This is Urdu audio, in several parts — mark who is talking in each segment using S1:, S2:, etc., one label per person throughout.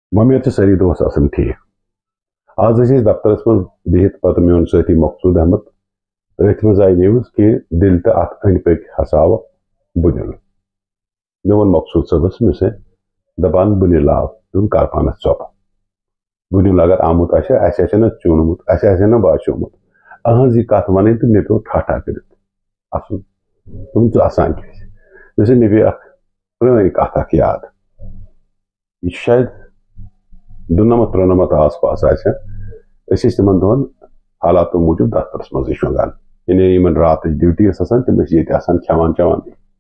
S1: ممیر سے ساری دوست آسن ٹھیک آج ٲسۍ دفترس منٛز بِہِتھ پتہٕ میون سٲتھی مقصوٗد احمد أتھۍ منٛز آیہِ نِوٕز کہِ دِل تہٕ اتھ أنٛدۍ پٔکۍ ہسا آو بُنیُل مےٚ ووٚن مقصوٗد صٲبس مےٚ سۭتۍ دپان بُنیُل آو تِم کر پانس ژۄپ بُنیُل اگر آمُت آسہِ اَسہِ آسہِ نہٕ ژیوٗنمُت اَسہِ آسہِ نہٕ باسیومُت أہٕنٛز یہِ کتھ ونٕنۍ تہٕ مےٚ پیوٚو ٹھاٹھا کٔرِتھ اَسُن تِم ژٕ اَسان کیٛازِ مےٚ سۭتۍ مےٚ پیٚیہِ اکھ پرٛٲنۍ کتھ اکھ یاد یہِ چھُ شاید 93 آس پاس آسہِ أسۍ ٲسۍ تِمن دۄہن حالاتو موٗجوٗب دفترس منٛزٕے شۄنٛگان یعنی یِمن راتٕچ ڈیوٹی ٲس آسان تِم ٲسۍ ییٚتہِ آسان کھٮ۪وان چٮ۪وان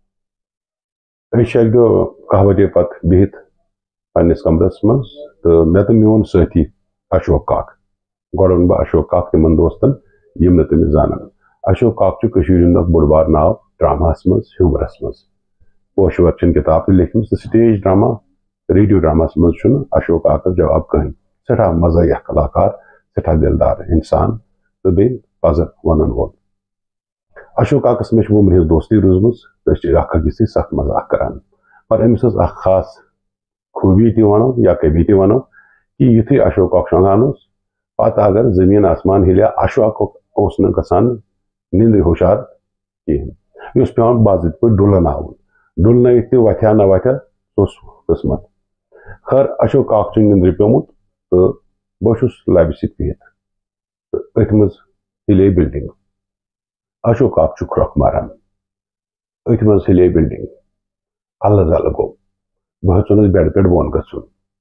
S1: أسۍ چھِ اکہِ دۄہ 1 بجے پتہٕ بِہِتھ پننِس کمرس منٛز تہٕ مےٚ تہٕ میون سٲتھی اشوک کاک گۄڈٕ وَنہٕ بہٕ اشوک کاک تِمن دوستن یِم نہٕ تٔمِس زانن اشوک کاک چھُ کٔشیٖرِ ہُنٛد اکھ بوٚڑ بار ناو ڈراماہس منٛز ہیوٗمرس منٛز پوشور چھِن کِتاب تہِ لیٖکھمٕژ تہٕ سٹیج ڈراما ریڈیو ڈراماہس منٛز چھُنہٕ اشوک کاکس جواب کٕہٕنۍ سٮ۪ٹھاہ مزٲحیہ کلاکار سٮ۪ٹھاہ دِلدار انسان تہٕ بیٚیہِ پزر ونن وول اشوک کاکس مےٚ چھِ وُمرِ ہٕنٛز دوستی روٗزمٕژ تہٕ أسۍ چھِ اکھ أکِس سۭتۍ سخ مزاق کران پر أمِس ٲس اکھ خاص خوٗبی تہِ ونو یا کمی تہِ ونو کہِ یُتھُے اشوک کاک شۄنٛگان اوس پتہٕ اگر زٔمیٖن آسمان ہِلیا اشوک اوس نہٕ گژھان نیندرِ ہُشار کِہیٖنۍ یہِ اوس پیٚوان باضٲبطہٕ پٲٹھۍ ڈُلناوُن ڈُلنٲیِتھ تہِ وتھیا نہ وتھیا سُہ اوس قٕسمت خٲر اشوک کاک چھُ نیندرِ پیوٚمُت تہٕ بہٕ چھُس لبہِ سۭتۍ بِہِتھ تہٕ أتھۍ منٛز ہِلے بِلڈِنگ اشوک کاک چھُ کھرٛۄکھ ماران أتھۍ منٛز ہِلے بِلڈِنگ الہٕ زلہٕ گوٚو بہٕ ہیوٚژُنس بیڈٕ پٮ۪ٹھ بۄن گژھُن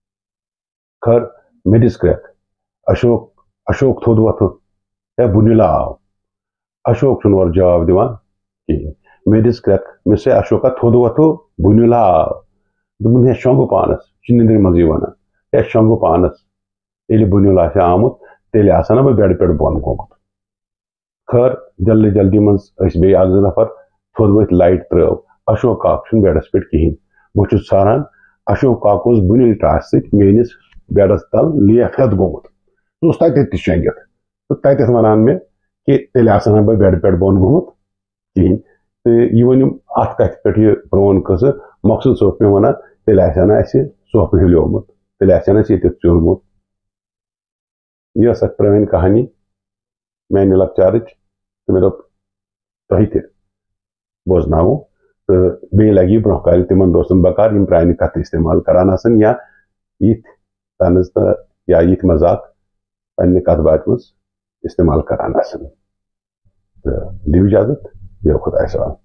S1: خٲر مےٚ دِژ کرٛٮ۪کھ اشوک تھوٚد وۄتھُن ہے بُنیُلا آو اشوک چھُنہٕ اورٕ جواب دِوان کِہیٖنۍ مےٚ دِژ کرٛٮ۪کھ مےٚ سے اشوکا تھوٚد وۄتھو بُنیُلا آو دوٚپُن ہے شۄنٛگہٕ پانس یہِ چھُ نیندرِ منٛزٕے ونان ہے شۄنٛگہٕ پانس ییٚلہِ بُنیُل آسہِ آمُت تیٚلہِ آسہٕ ہا نا بہٕ بیڈٕ پٮ۪ٹھ بۄن گوٚمُت خٲر جلدی جلدی منٛز ٲسۍ بیٚیہِ اکھ زٕ نفر تھوٚد ؤتھۍ لایٹ ترٲو اشوک کاک چھُنہٕ بیڈس پٮ۪ٹھ کِہیٖنۍ بہٕ چھُس ژھاران اشوک کاک اوس بُنیل ٹاسہِ سۭتۍ میٲنِس بیڈس تل لیف ہٮ۪تھ گوٚمُت سُہ اوس تتٮ۪تھ تہِ شۄنٛگِتھ تہٕ تتٮ۪تھ ونان مےٚ کہِ تیٚلہِ آسہٕ ہا بہٕ بیڈٕ پٮ۪ٹھ بۄن گوٚمُت کِہیٖنۍ تہٕ یہِ ؤنِو اتھ کتھِ پٮ۪ٹھ یہِ پرٛون قٕصہٕ مقصوٗد صٲب مےٚ ونان تیٚلہِ آسہِ ہا نہٕ اَسہِ سۄپھ ہِلیومُت تیٚلہِ آسہِ ہا نہٕ اَسہِ ییٚتٮ۪تھ ژیوٗنمُت یہِ ٲس اکھ پرٛٲنۍ کہانی میانہِ لۄکچارٕچ تہٕ مےٚ دوٚپ تۄہہِ تہِ بوزناوو تہٕ بیٚیہِ لگہِ یہِ برونٛہہ کالہِ تِمن دوستن بکار یِم پرٛانہِ کتھٕ استعمال کران آسن یا یِتھۍ طنز تہٕ یا یِتھۍ مزاق پننہِ کتھ باتھِ منٛز استعمال کران آسن تہٕ دِیِو اِجازت بِہِو خۄدایس حوالہٕ